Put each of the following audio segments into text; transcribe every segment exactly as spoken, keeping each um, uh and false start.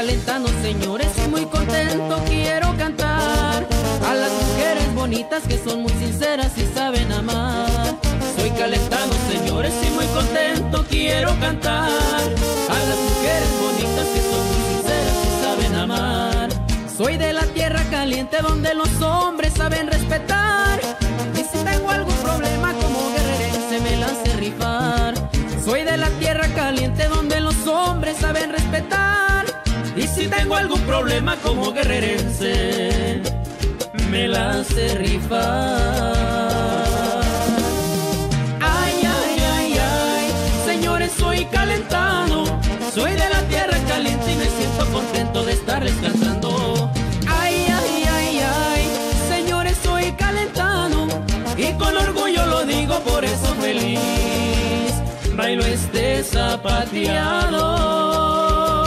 calentano, señores, y muy contento quiero cantar a las mujeres bonitas que son muy sinceras y saben amar. Soy calentano, señores, y muy contento quiero cantar a las mujeres bonitas que son muy sinceras y saben amar. Soy de la tierra caliente donde los hombres saben respetar, y si tengo algún problema como guerrerense me la sé rifar. Soy de la tierra caliente donde los hombres saben respetar, y si tengo algún problema como guerrerense me la sé rifar. Ay, ay, ay, ay, señores, soy calentano, soy de la tierra caliente y me siento contento de estarles cantando. Ay, ay, ay, ay, señores, soy calentano y con orgullo lo digo, por eso feliz bailo este zapateado.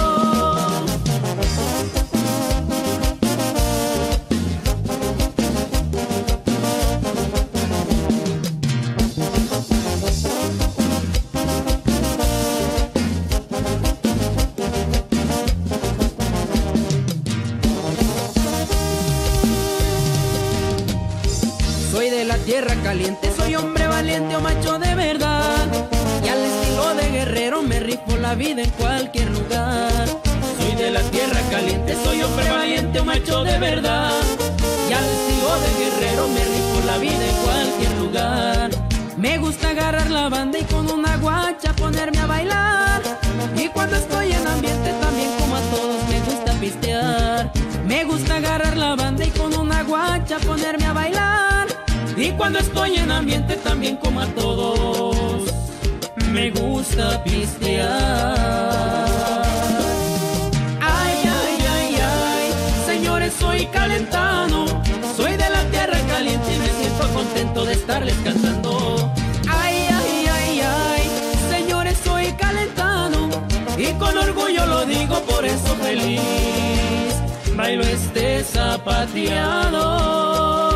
Soy de la tierra caliente, soy hombre valiente o macho de verdad, y al estilo de guerrero me rifo la vida en cualquier lugar. Soy de la tierra caliente, soy hombre valiente o macho de verdad, y al estilo de guerrero me rifo la vida en cualquier lugar. Me gusta agarrar la banda y con una guacha ponerme a bailar, y cuando estoy en ambiente también como a todos me gusta pistear. Me gusta agarrar la banda y con una guacha ponerme a bailar, y cuando estoy en ambiente también como a todos me gusta pistear. Ay, ay, ay, ay, señores, soy calentano, soy de la tierra caliente y me siento contento de estarles cantando. Ay, ay, ay, ay, señores, soy calentano y con orgullo lo digo, por eso feliz bailo este zapateado.